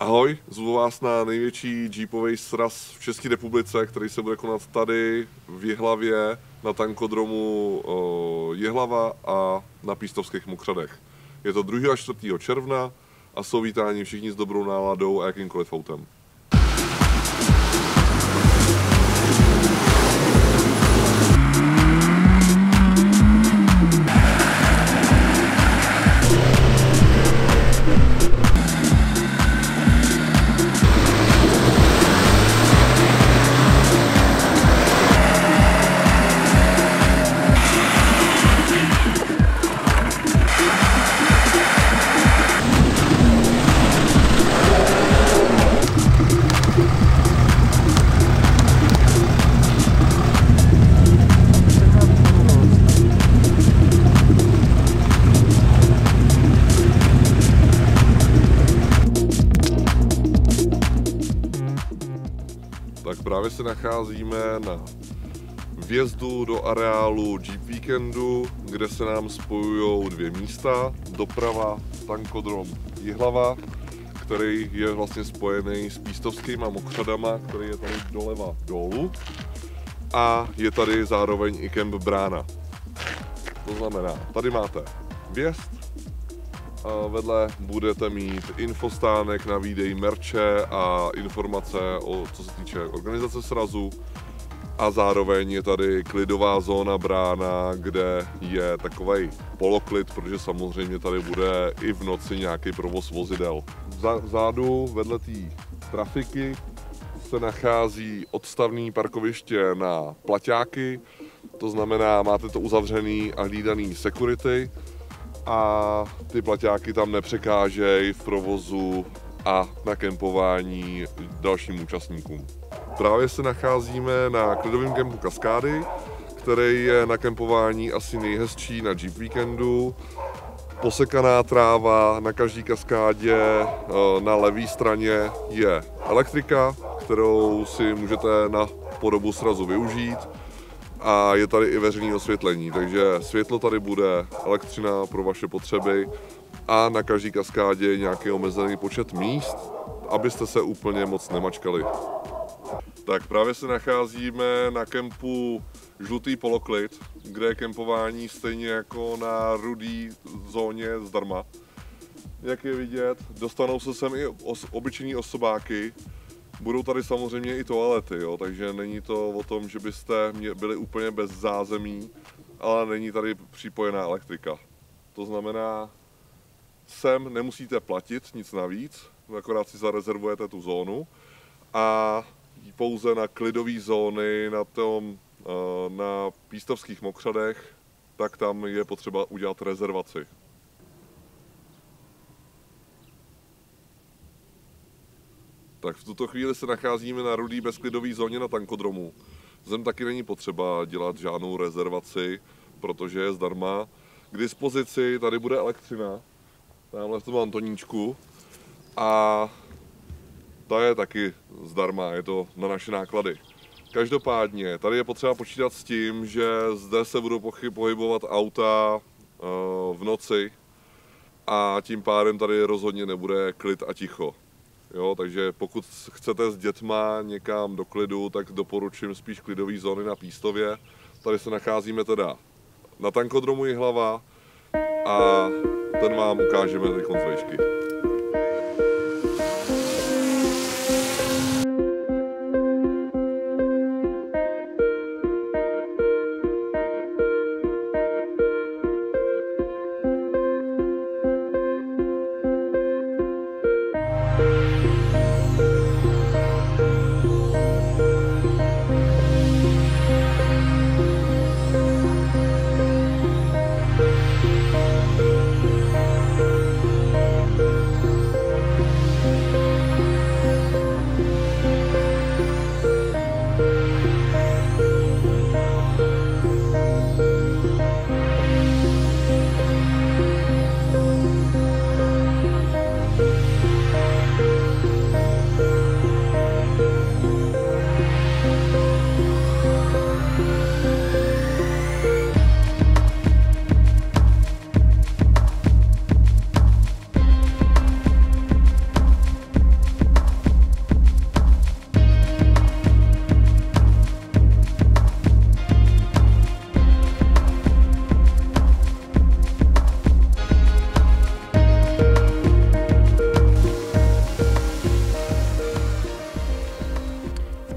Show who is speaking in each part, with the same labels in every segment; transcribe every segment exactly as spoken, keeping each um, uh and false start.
Speaker 1: Ahoj, zvu vás na největší jeepový sraz v České republice, který se bude konat tady v Jihlavě na tankodromu Jihlava a na Pístovských mokřadech. Je to druhého a čtvrtého června a jsou vítáni všichni s dobrou náladou a jakýmkoliv autem. Tak právě se nacházíme na vjezdu do areálu Jeep Weekendu, kde se nám spojují dvě místa. Doprava tankodrom Jihlava, který je vlastně spojený s Pístovskýma mokřadama, který je tady doleva dolů. A je tady zároveň i kemp Brána. To znamená, tady máte vjezd, a vedle budete mít infostánek na výdej merče a informace, o, co se týče organizace srazu. A zároveň je tady klidová zóna Brána, kde je takovej poloklid, protože samozřejmě tady bude i v noci nějaký provoz vozidel. Vzadu vedle té trafiky se nachází odstavné parkoviště na plaťáky, to znamená, máte to uzavřený a hlídaný security a ty plaťáky tam nepřekážejí v provozu a na kempování dalším účastníkům. Právě se nacházíme na klidovém kempu Kaskády, který je na kempování asi nejhezčí na Jeep Weekendu. Posekaná tráva na každé kaskádě, na levé straně je elektrika, kterou si můžete na podobu srazu využít. A je tady i veřejné osvětlení, takže světlo tady bude, elektřina pro vaše potřeby a na každé kaskádě nějaký omezený počet míst, abyste se úplně moc nemačkali. Tak právě se nacházíme na kempu Žlutý poloklid, kde je kempování stejně jako na rudý zóně zdarma. Jak je vidět, dostanou se sem i os- obyčejní osobáky. Budou tady samozřejmě i toalety, jo, takže není to o tom, že byste byli úplně bez zázemí, ale není tady připojená elektrika. To znamená, sem nemusíte platit nic navíc, akorát si zarezervujete tu zónu a pouze na klidové zóny na, tom, na Pístovských mokřadech, tak tam je potřeba udělat rezervaci. Tak v tuto chvíli se nacházíme na rudý bezklidové zóně na tankodromu. Zem taky není potřeba dělat žádnou rezervaci, protože je zdarma. K dispozici tady bude elektřina, tamhle v tom Antoníčku, a ta je taky zdarma, je to na naše náklady. Každopádně, tady je potřeba počítat s tím, že zde se budou pohybovat auta v noci a tím pádem tady rozhodně nebude klid a ticho. Jo, takže pokud chcete s dětma někam do klidu, tak doporučím spíš klidové zóny na Pístově. Tady se nacházíme teda na tankodromu Jihlava a ten vám ukážeme teď z výšky.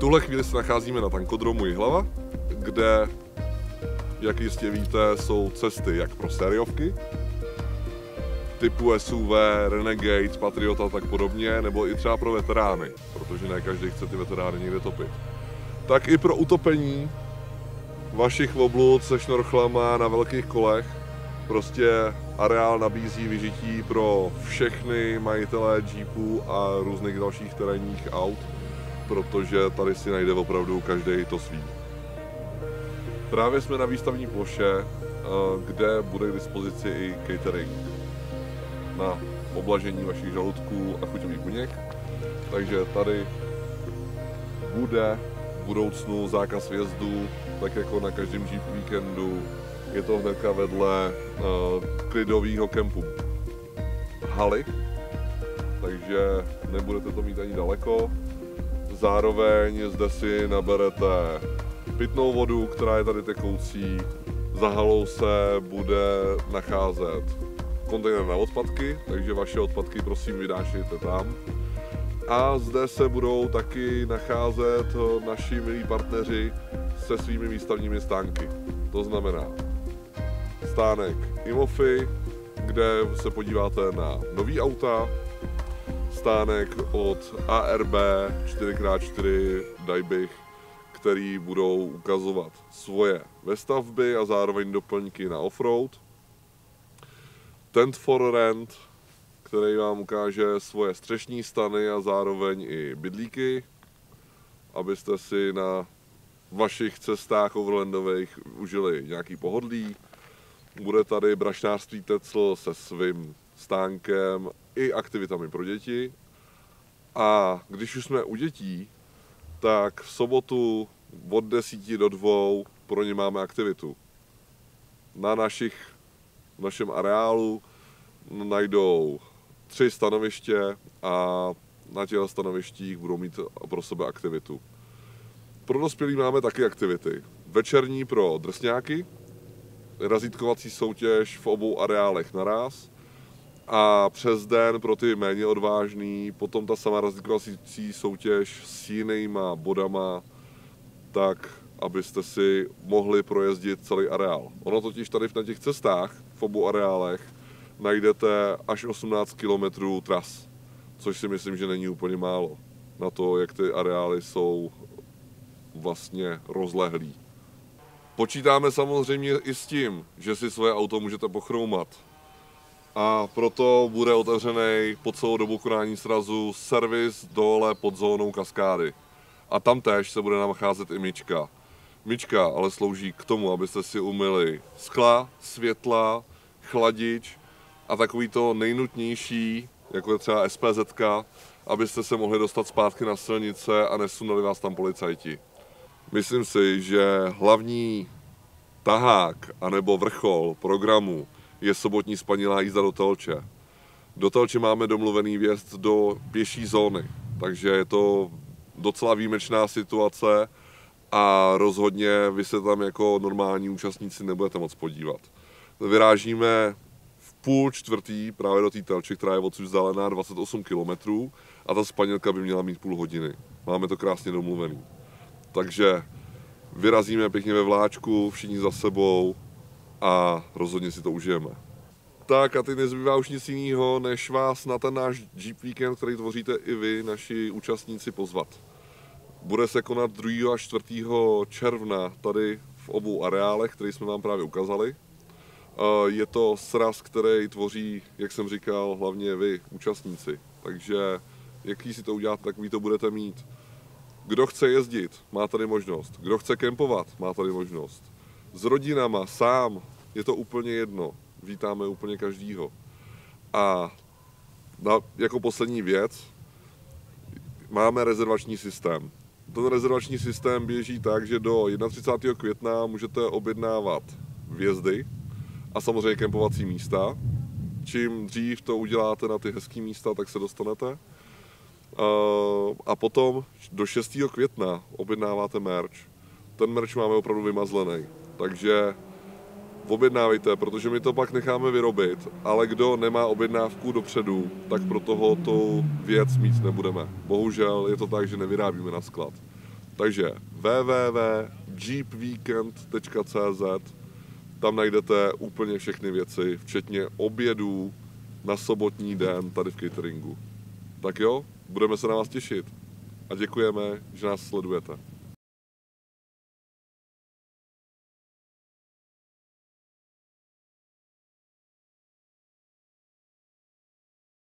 Speaker 1: tuhle chvíli se nacházíme na tankodromu Jihlava, kde, jak jistě víte, jsou cesty jak pro sériovky, typu S U V, Renegade, Patriot a tak podobně, nebo i třeba pro veterány, protože ne každý chce ty veterány někde topit. Tak i pro utopení vašich voblud se šnorchlama na velkých kolech. Prostě areál nabízí vyžití pro všechny majitele jeepů a různých dalších terénních aut, protože tady si najde opravdu každý to svý. Právě jsme na výstavní ploše, kde bude k dispozici i catering na oblažení vašich žaludků a chuťových buněk. Takže tady bude v budoucnu zákaz vjezdu, tak jako na každém Jeep víkendu. Je to hnedka vedle uh, klidového kempu haly, takže nebudete to mít ani daleko. Zároveň zde si naberete pitnou vodu, která je tady tekoucí. Za halou se bude nacházet kontejner na odpadky, takže vaše odpadky prosím vydášejte tam. A zde se budou taky nacházet naši milí partneři se svými výstavními stánky. To znamená stánek Imofy, kde se podíváte na nový auta, stánek od A R B čtyři krát čtyři Daibich, který budou ukazovat svoje vestavby a zároveň doplňky na offroad. Tent for Rent, který vám ukáže svoje střešní stany a zároveň i bydlíky, abyste si na vašich cestách overlandových užili nějaký pohodlí. Bude tady brašnářství Tecl se svým stánkem i aktivitami pro děti. A když už jsme u dětí, tak v sobotu od desíti do dvou pro ně máme aktivitu. Na našich, v našem areálu najdou tři stanoviště a na těch stanovištích budou mít pro sebe aktivitu. Pro dospělí máme taky aktivity. Večerní pro drsňáky, razítkovací soutěž v obou areálech naraz a přes den pro ty méně odvážný, potom ta sama razítkovací soutěž s jinýma bodama, tak abyste si mohli projezdit celý areál. Ono totiž tady na těch cestách v obou areálech najdete až osmnáct kilometrů tras, což si myslím, že není úplně málo na to, jak ty areály jsou vlastně rozlehlý. Počítáme samozřejmě i s tím, že si svoje auto můžete pochroumat. A proto bude otevřený po celou dobu konání srazu servis dole pod zónou kaskády. A tam též se bude nacházet i myčka. Myčka ale slouží k tomu, abyste si umyli skla, světla, chladič a takový to nejnutnější, jako je třeba S P Z, abyste se mohli dostat zpátky na silnice a nesunuli vás tam policajti. Myslím si, že hlavní tahák anebo vrchol programu je sobotní spanilá jízda do Telče. Do Telče máme domluvený vjezd do pěší zóny, takže je to docela výjimečná situace a rozhodně vy se tam jako normální účastníci nebudete moc podívat. Vyrážíme v půl čtvrtý právě do té Telče, která je odsud vzdálená dvacet osm kilometrů a ta spanilka by měla mít půl hodiny. Máme to krásně domluvený. Takže vyrazíme pěkně ve vláčku, všichni za sebou a rozhodně si to užijeme. Tak a teď nezbývá už nic jiného, než vás na ten náš Jeep Weekend, který tvoříte i vy, naši účastníci, pozvat. Bude se konat druhého až čtvrtého června tady v obou areálech, který jsme vám právě ukázali. Je to sraz, který tvoří, jak jsem říkal, hlavně vy, účastníci. Takže jaký si to uděláte, takový to budete mít. Kdo chce jezdit, má tady možnost. Kdo chce kempovat, má tady možnost. S rodinama, sám, je to úplně jedno. Vítáme úplně každýho. A na, jako poslední věc, máme rezervační systém. Ten rezervační systém běží tak, že do třicátého prvního května můžete objednávat vjezdy a samozřejmě kempovací místa. Čím dřív to uděláte na ty hezký místa, tak se dostanete. A potom do šestého května objednáváte merch. Ten merch máme opravdu vymazlený, takže objednávejte, protože my to pak necháme vyrobit, ale kdo nemá objednávku dopředu, tak pro toho tu věc mít nebudeme. Bohužel je to tak, že nevyrábíme na sklad. Takže w w w tečka jeep weekend tečka c z, tam najdete úplně všechny věci, včetně obědů na sobotní den tady v cateringu. Tak jo, budeme se na vás těšit a děkujeme, že nás sledujete.